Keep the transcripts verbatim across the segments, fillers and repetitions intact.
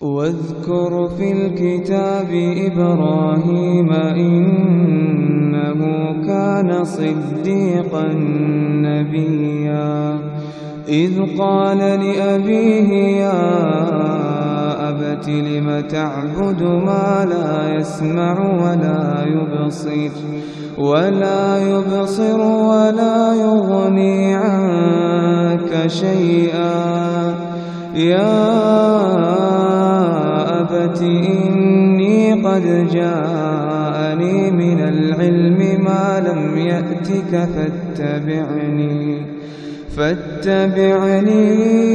واذكر في الكتاب إبراهيم إنه كان صديقا نبيا إذ قال لأبيه يا أبت لم تعبد ما لا يسمع ولا يبصر ولا يبصر ولا يغني عنك شيئا يا أبت إني قد جاءني من العلم ما لم يأتك فاتبعني فاتبعني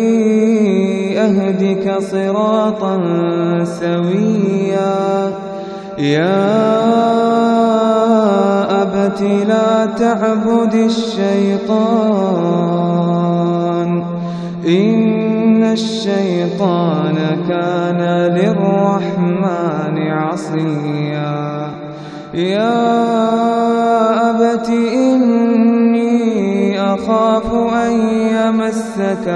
أهدك صراطا سويا يا أبت لا تعبد الشيطان إن الشيطان كان للرحمن عصيا يا أبت إني أخاف أن يمسك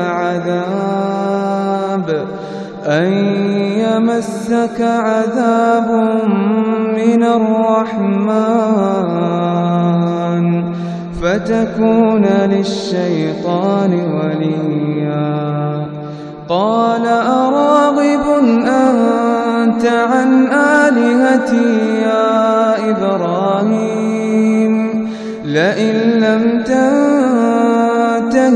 عذاب أن يمسك عذاب من الرحمن فتكون للشيطان وليا قال أراغب أنت عن آلهتي يا إبراهيم لئن لم تنته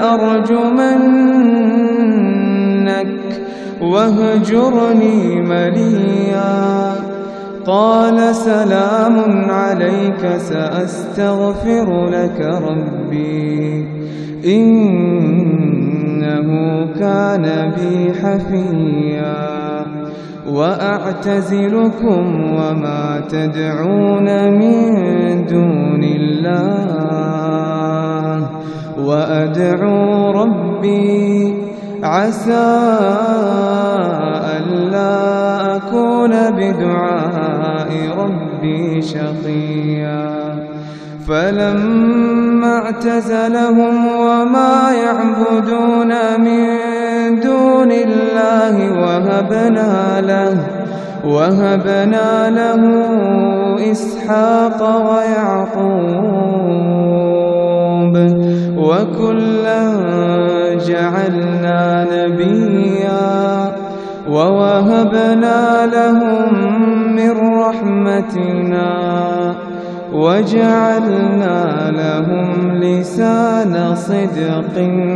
لأرجمنك واهجرني مليا قال سلام عليك سأستغفر لك ربي إنه كان بي حفيا وأعتزلكم وما تدعون من دون الله وأدعو ربي عسى ألا أكون بدعاء ربي شقيا فلما اعتزلهم وما يعبدون من دون الله وهبنا له وهبنا له إسحاق ويعقوب وكلا جعلنا نبيا ووهبنا لهم من رحمتنا وجعلنا لهم لسان صدق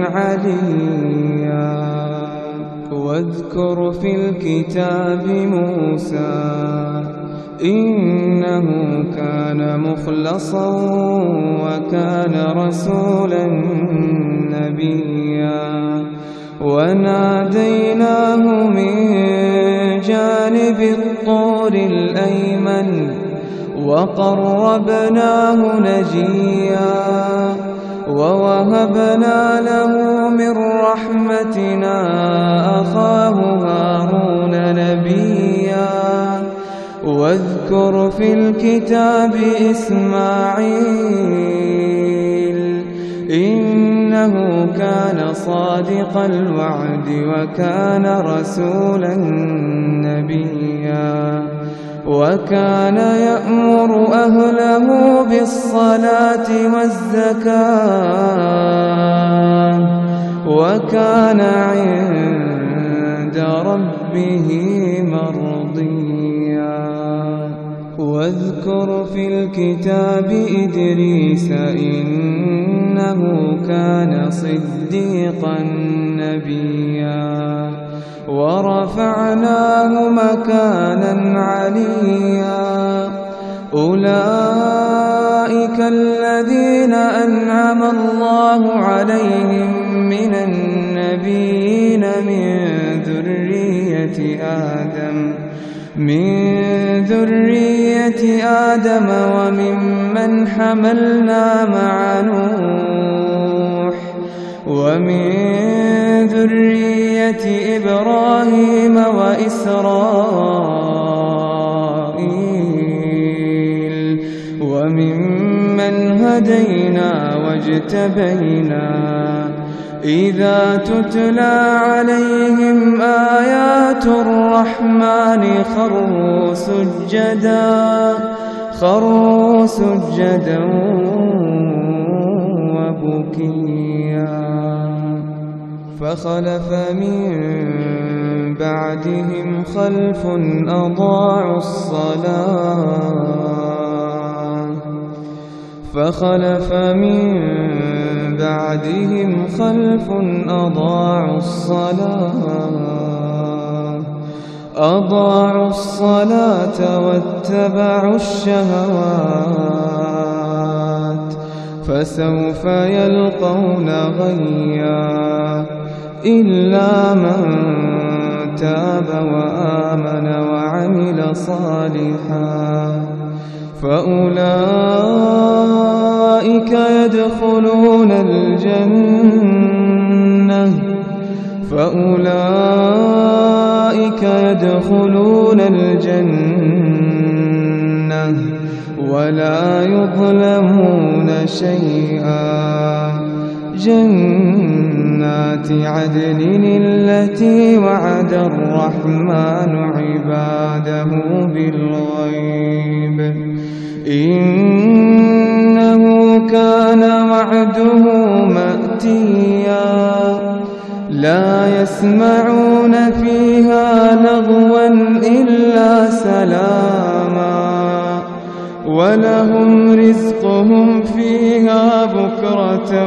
عليا واذكر في الكتاب موسى إنه كان مخلصا وكان رسولا نبيا وناديناه من جانب الطور الأيمن وقربناه نجيا ووهبنا له من رحمتنا أخاه هارون نبيا واذكر في الكتاب إسماعيل إنه كان صادق الوعد وكان رسولا نبيا وكان يأمر أهله بالصلاة والزكاة وكان عند ربه مرضيا واذكر في الكتاب إدريس إنه كان صديقا نبيا ورفعناه مكانا عليا أولئك الذين أنعم الله عليهم من النبيين من ذرية آدم من ذرية آدم وممن حملنا مع نوح ومن ذرية إبراهيم وإسرائيل وممن هدينا واجتبينا إذا تتلى عليهم آيات الرحمن خروا سجدا خروا سجدا وبكيا فخلف من بعدهم خلف أضاعوا الصلاة فخلف من بعدهم خلف أضاعوا الصلاة أضاعوا الصلاة واتبعوا الشهوات فسوف يلقون غيا إلا من تاب وآمن وعمل صالحا فأولئك يدخلون الجنة فأولئك يدخلون الجنة ولا يظلمون شيئا جنات عدن التي وعد الرحمن عباده بالغيب إنه كان وعده مأتيا لا يسمعون فيها لغوا إلا سلاما ولهم رزقهم فيها بكرة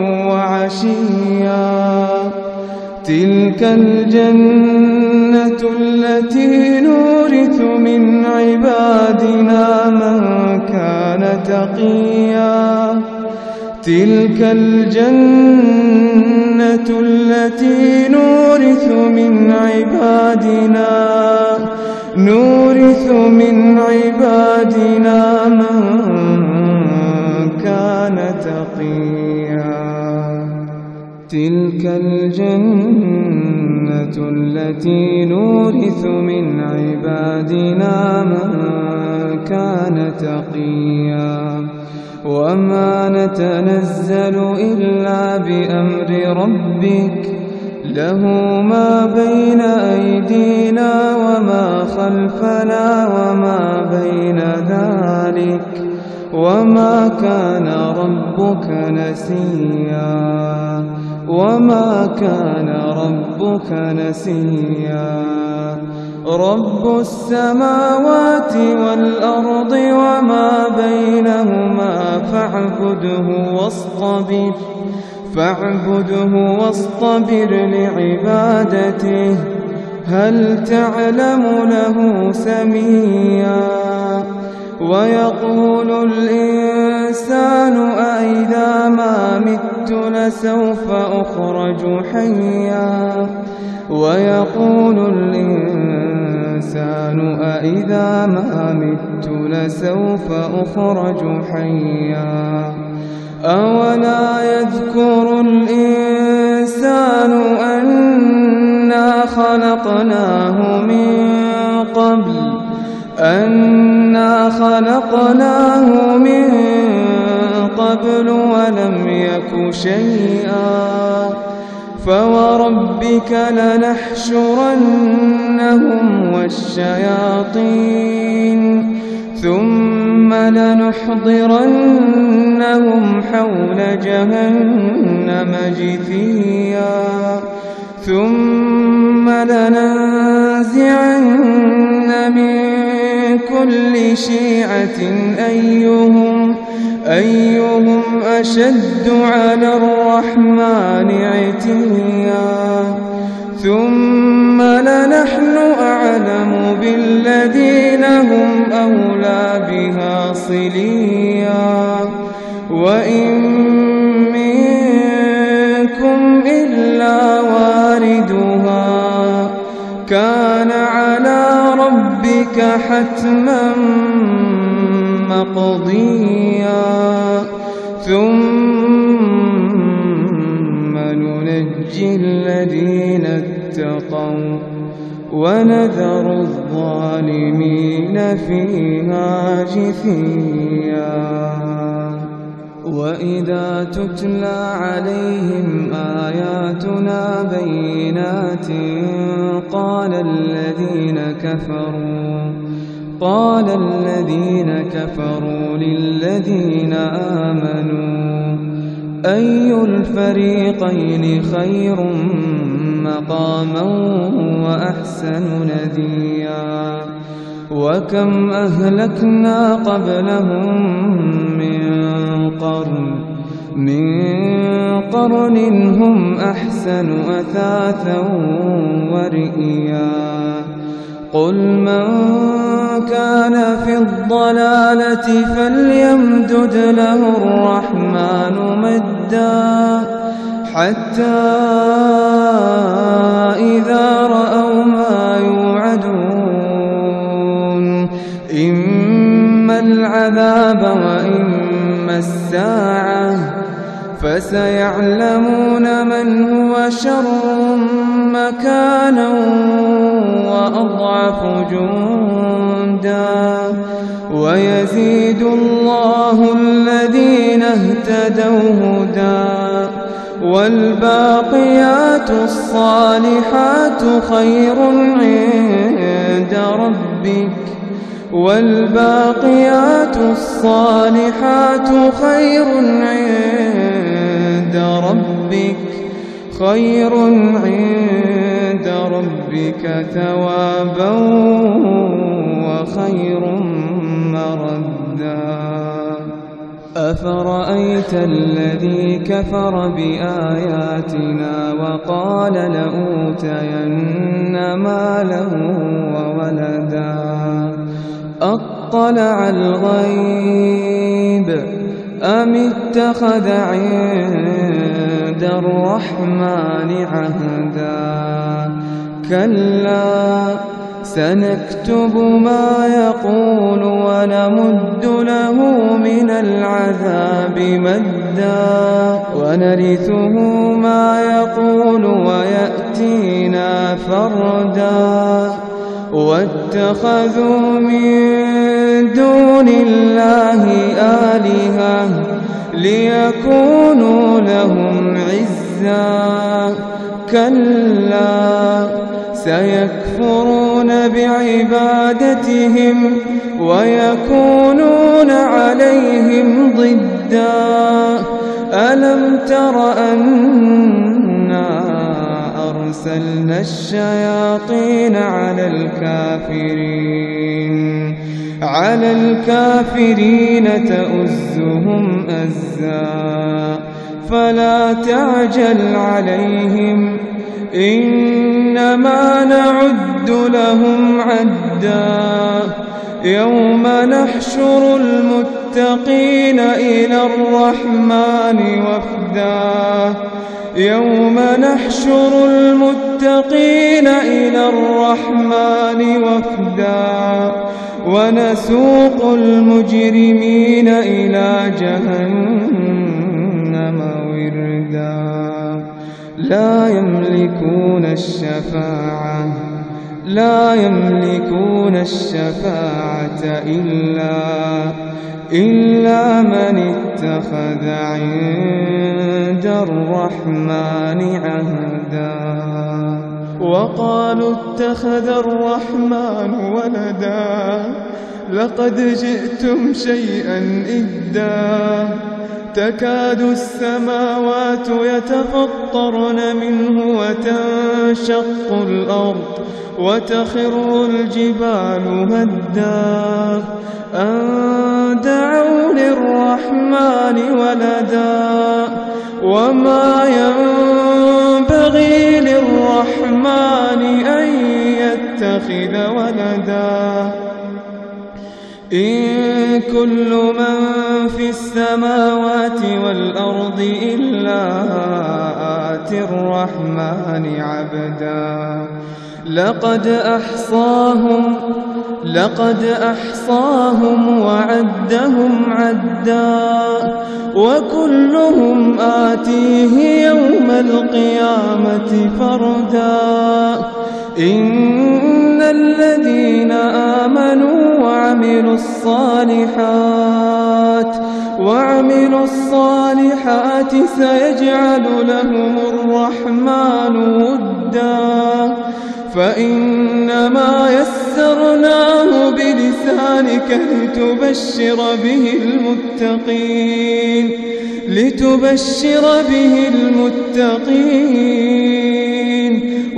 وعشيا تلك الجنة التي نورث من عبادنا من كان تقيا تلك الجنة التي نورث من عبادنا نورث من عبادنا من كان تقيا تلك الجنة التي نورث من عبادنا من كان تقيا وما نتنزل إلا بأمر ربك له ما بين أيدينا وما خلفنا وما بين ذلك وما كان ربك نسيا وما كان ربك نسيا رب السماوات والأرض وما بينهما فاعبده واصطبر فاعبده واصطبر لعبادته هل تعلم له سميا ويقول الإنسان أإذا ما مت لسوف أخرج حيا ويقول الإنسان أإذا ما مت لسوف أخرج حيا أولا يذكر الإنسان أنا خلقناه من قبل أنا خلقناه من قبل ولم يك شيئا فوربك لنحشرنهم والشياطين ثم لنحضرنهم حول جهنم جثيا ثم لننزعن من كل شيعة أيهم أيهم أشد على الرحمن عتيا ثم لنحن أعلم بالذين هم أولى بها صليا وإن منكم إلا واردها كان على ربك حتما مقضيا ثم ننجي الذين اتقوا ونذر الظالمين فيها جثيا وإذا تتلى عليهم آياتنا بينات قال الذين كفروا قال الذين كفروا للذين آمنوا أي الفريقين خير مقاما وأحسن نديا وكم أهلكنا قبلهم من قرن من قرن هم أحسن أثاثا ورئيا قل من كان في الضلالة فليمدد له الرحمن مدا حتى إذا رأوا ما يوعدون إما العذاب وإما الساعة فسيعلمون من هو شر مكانا وأضعف جندا ويزيد الله الذين اهتدوا هدى والباقيات الصالحات خير عند ربك والباقيات الصالحات خير عند ربك خير عند ربك ثوابا وخير مردا أفرأيت الذي كفر بآياتنا وقال لأوتين مالا وولدا أطلع الغيب أم اتخذ عند الرحمن عهدا كلا سنكتب ما يقول ونمد له من العذاب مدا ونرثه ما يقول ويأتينا فردا واتخذوا من دون الله آلهة ليكونوا لهم عزا كلا سيكفرون بعبادتهم ويكونون عليهم ضدا ألم تر أنا أرسلنا الشياطين على الكافرين على الكافرين تؤزهم أزا فلا تعجل عليهم إنما نعد لهم عدا يوم نحشر المتقين إلى الرحمن وفدا يوم نحشر المتقين إلى الرحمن وفدا ونسوق المجرمين إلى جهنم وردا لا يملكون الشفاعة لا يملكون الشفاعة إلا إلا من اتخذ عند الرحمن عهدا وقالوا اتخذ الرحمن ولدا لقد جئتم شيئا إدا تكاد السماوات يتفطرن منه وتنشق الأرض وتخر الجبال هدا أن دعوا للرحمن ولدا وما ينبغي للرحمن أن يتخذ ولدا إن كل من في السماوات والأرض إلا آتي الرحمن عبدا لقد أحصاهم لقد أحصاهم وعدهم عدا وكلهم آتيه يوم القيامة فردا إن الذين آمنوا وعملوا الصالحات الصالحات وعملوا الصالحات سيجعل لهم الرحمن ودا فإنما يسرناه بلسانك لتبشر به المتقين لتبشر به المتقين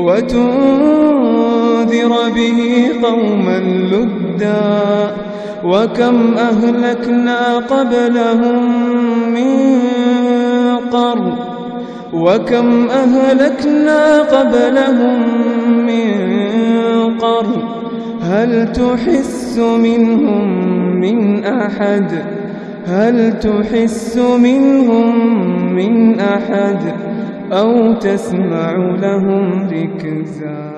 وتنذر به قوما لدا وكم أهلكنا قبلهم من قرن وكم أهلكنا قبلهم من قرن هل تحس منهم من أحد هل تحس منهم من أحد أو تسمع لهم ركزا.